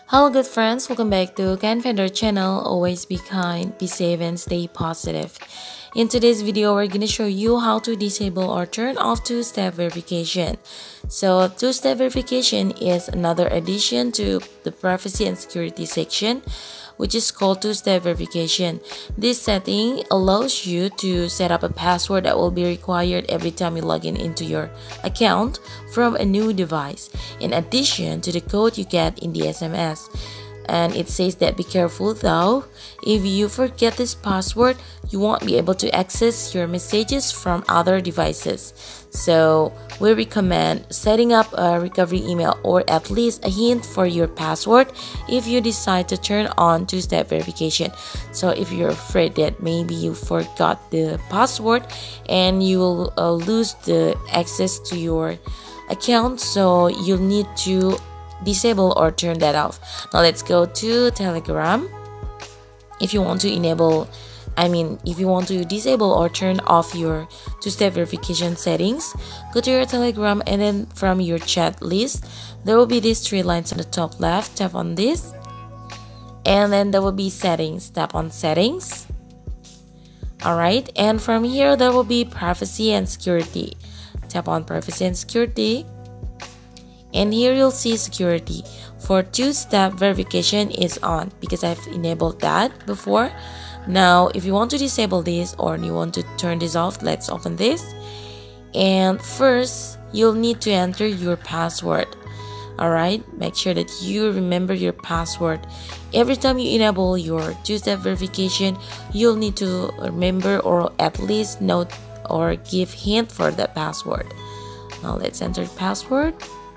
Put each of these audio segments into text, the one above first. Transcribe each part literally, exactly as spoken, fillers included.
Hello good friends, welcome back to CanFender channel. Always be kind, be safe and stay positive. In today's video, we're going to show you how to disable or turn off two-step verification. So two-step verification is another addition to the privacy and security section, which is called two-step verification. This setting allows you to set up a password that will be required every time you log in into your account from a new device, in addition to the code you get in the S M S. And it says that be careful though, if you forget this password, you won't be able to access your messages from other devices. So we recommend setting up a recovery email or at least a hint for your password if you decide to turn on two-step verification. So if you're afraid that maybe you forgot the password and you will uh, lose the access to your account, so you'll need to disable or turn that off. Now let's go to Telegram. If you want to enable I mean if you want to disable or turn off your two-step verification settings, go to your Telegram, and then from your chat list there will be these three lines on the top left. Tap on this, and then there will be settings. Tap on settings. Alright, and from here there will be privacy and security. Tap on privacy and security, and here you'll see security. For two-step verification is on because I've enabled that before. Now if you want to disable this or you want to turn this off, let's open this. And first you'll need to enter your password. Alright, make sure that you remember your password. Every time you enable your two-step verification, you'll need to remember or at least note or give hint for the password. Now let's enter the password.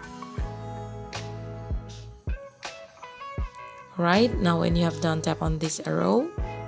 Right, now when you have done, tap on this arrow.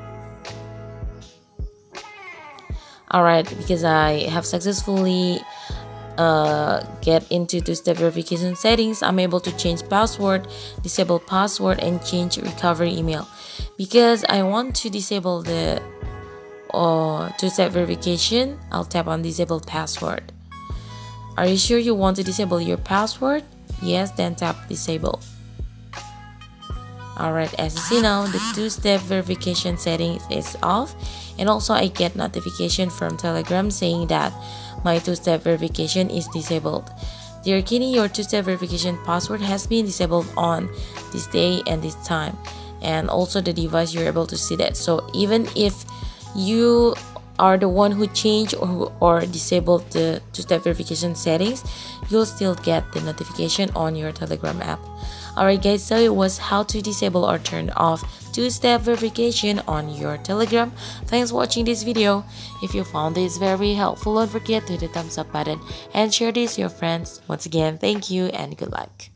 Alright, because I have successfully uh, get into two-step verification settings, I'm able to change password, disable password, and change recovery email. Because I want to disable the uh, two-step verification, I'll tap on disable password. Are you sure you want to disable your password? Yes, then tap disable. Alright, as you see now, the two-step verification settings is off, and also I get notification from Telegram saying that my two-step verification is disabled. Dear Kenny, your two-step verification password has been disabled on this day and this time, and also the device you're able to see that. So even if you are the one who changed or, or disabled the two-step verification settings, you'll still get the notification on your Telegram app. Alright guys, so it was how to disable or turn off two-step verification on your Telegram. Thanks for watching this video. If you found this very helpful, don't forget to hit the thumbs up button and share this with your friends. Once again, thank you and good luck.